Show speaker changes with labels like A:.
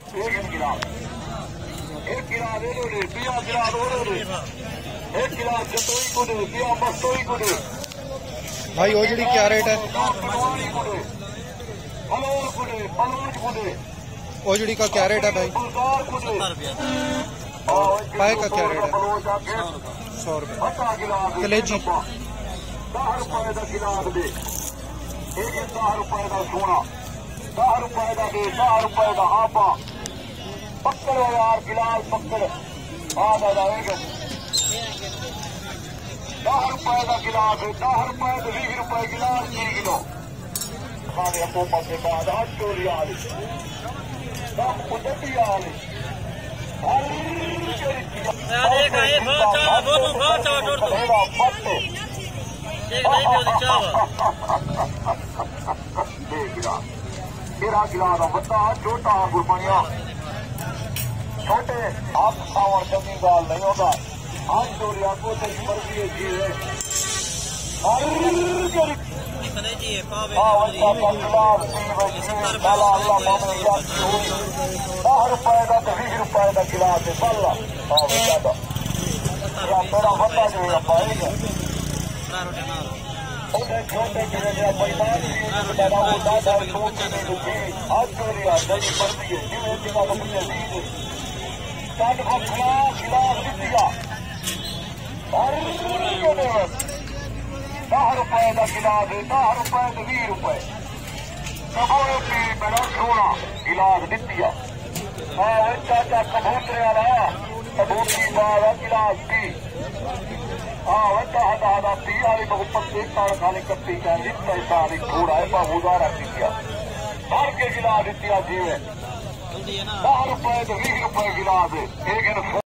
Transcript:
A: एक गिलास इन्होंने पिया गिलास उन्होंने एक गिलास जतोई को दे पिया मस्तोई को दे।
B: भाई ओजड़ी क्या रेट है? ओजड़ी का क्या रेट है भाई? पाए का क्या रेट है? 100 रुपये। कलेजी
A: 10 रुपए का गिलास दे, एक 10 रुपए का सोना, 10 रुपए का दे, 10 रुपए का आपा पकड़ो यार गिलास पकड़ आ जाएगा। 10 रुपए का गिलास है, 10 रुपए तो 20 रुपए गिलास 3 किलो खाने हुकूमत के बाद आज चोरी आ रही, सब कुदरती आ रही। तेरा गिलास बड़ा छोटा गुरबानिया छोटे आप और जमी गाल नहीं होगा आज चोरिया को तेरी मर्जी है जी है। 10 रुपए का तो 20 रुपए का गिलास है बल्ला मेरा बंदा जो है पाएगा छोटे गिरे पैमान आज चोरिया तेरी मर्जी है जिन्हें जिला को मुझे गिलास दिया 10 रुपए का गिलास है, 10 रुपए तो 20 रुपए कबूरे पी मेरा सोना गिलास दिया। चाचा कबूतरे वाला कबूतरी बारा गिलास पी दादा पी आई बहु पत्ते खाने कट्टी का पैसा थोड़ा है उदारा दिया भर के गिलास दिया जी 10 रुपए तो 20 रुपए गिलास है।